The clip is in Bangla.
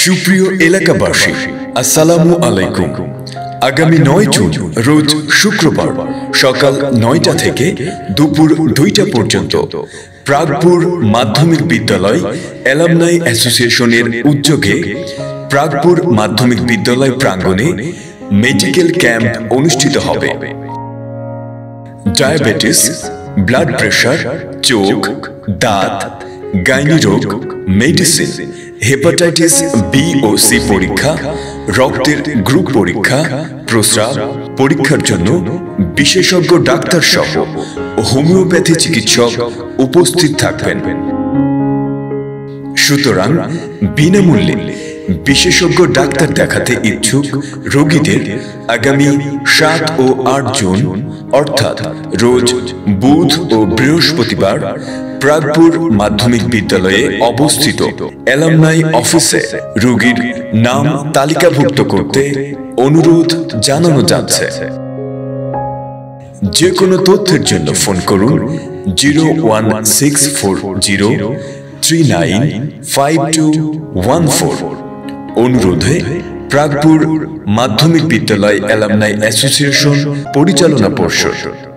সুপ্রিয় এলাকাবাসী, আসসালামু আলাইকুম। আগামী 9 জুন রোজ শুক্রবার সকাল 9টা থেকে দুপুর 2টা পর্যন্ত প্রাগপুর মাধ্যমিক বিদ্যালয় অ্যালামনাই অ্যাসোসিয়েশনের উদ্যোগে প্রাগপুর মাধ্যমিক বিদ্যালয় প্রাঙ্গণে মেডিকেল ক্যাম্প অনুষ্ঠিত হবে। ডায়াবেটিস, ব্লাড প্রেশার, চোখ, দাঁত, গাইনি রোগ, মেডিসিন, হেপাটাইটিস বি ও সি পরীক্ষা, রক্তের গ্রুপ পরীক্ষা, প্রস্রাব পরীক্ষার জন্য বিশেষজ্ঞ ডাক্তার সহ হোমিওপ্যাথি চিকিৎসক উপস্থিত থাকবেন। সুতরাং বিনামূল্যে বিশেষজ্ঞ ডাক্তার দেখাতে ইচ্ছুক রোগীদের আগামী 7 ও 8 জুন অর্থাৎ রোজ বুধ ও বৃহস্পতিবার প্রাগপুর মাধ্যমিক বিদ্যালয়ে অবস্থিত অ্যালামনাই অফিসে রোগীর নাম তালিকাভুক্ত করতে অনুরোধ জানানো যাচ্ছে। যে কোনো তথ্যের জন্য ফোন করুন 01640395214। অনুরোধে প্রাগপুর মাধ্যমিক বিদ্যালয় অ্যালামনাই অ্যাসোসিয়েশন পরিচালনা পর্ষদ।